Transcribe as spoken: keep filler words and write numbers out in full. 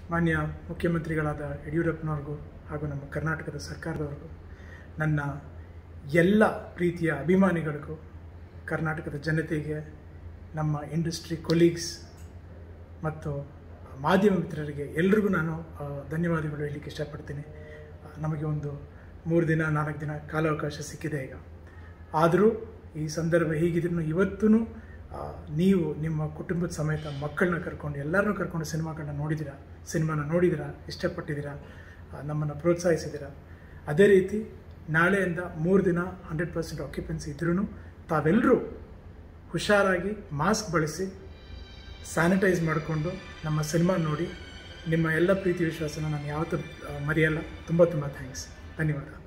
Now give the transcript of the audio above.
ಮಾನ್ಯ ಮುಖ್ಯಮಂತ್ರಿಗಳಾದ ಯಡಿಯೂರಪ್ಪನವ್ರಿಗೂ ಹಾಗೂ ನಮ್ಮ ಕರ್ನಾಟಕದ ಸರ್ಕಾರದವ್ರಿಗೂ, ನನ್ನ ಎಲ್ಲ ಪ್ರೀತಿಯ ಅಭಿಮಾನಿಗಳಿಗೂ, ಕರ್ನಾಟಕದ ಜನತೆಗೆ, ನಮ್ಮ ಇಂಡಸ್ಟ್ರಿ ಕೊಲೀಗ್ಸ್ ಮತ್ತು ಮಾಧ್ಯಮ ಮಿತ್ರರಿಗೆ ಎಲ್ರಿಗೂ ನಾನು ಧನ್ಯವಾದಗಳು ಹೇಳಲಿಕ್ಕೆ ಇಷ್ಟಪಡ್ತೀನಿ. ನಮಗೆ ಒಂದು ಮೂರು ದಿನ ನಾಲ್ಕು ದಿನ ಕಾಲಾವಕಾಶ ಸಿಕ್ಕಿದೆ ಈಗ. ಆದರೂ ಈ ಸಂದರ್ಭ ಹೀಗಿದ್ರೂ ಇವತ್ತೂ ನೀವು ನಿಮ್ಮ ಕುಟುಂಬದ ಸಮೇತ ಮಕ್ಕಳನ್ನ ಕರ್ಕೊಂಡು ಎಲ್ಲರನ್ನೂ ಕರ್ಕೊಂಡು ಸಿನಿಮಾಗಳನ್ನ ನೋಡಿದ್ದೀರಾ, ಸಿನಿಮಾನ ನೋಡಿದ್ದೀರಾ, ಇಷ್ಟಪಟ್ಟಿದ್ದೀರಾ, ನಮ್ಮನ್ನು ಪ್ರೋತ್ಸಾಹಿಸಿದ್ದೀರಾ. ಅದೇ ರೀತಿ ನಾಳೆಯಿಂದ ಮೂರು ದಿನ ಹಂಡ್ರೆಡ್ ಪರ್ಸೆಂಟ್ ಆಕ್ಯುಪೆನ್ಸಿ ಇದ್ರೂ ತಾವೆಲ್ಲರೂ ಹುಷಾರಾಗಿ ಮಾಸ್ಕ್ ಬಳಸಿ ಸ್ಯಾನಿಟೈಸ್ ಮಾಡಿಕೊಂಡು ನಮ್ಮ ಸಿನಿಮಾ ನೋಡಿ. ನಿಮ್ಮ ಎಲ್ಲ ಪ್ರೀತಿ ವಿಶ್ವಾಸನ ನಾನು ಯಾವತ್ತೂ ಮರೆಯಲ್ಲ. ತುಂಬ ತುಂಬ ಥ್ಯಾಂಕ್ಸ್. ಧನ್ಯವಾದ.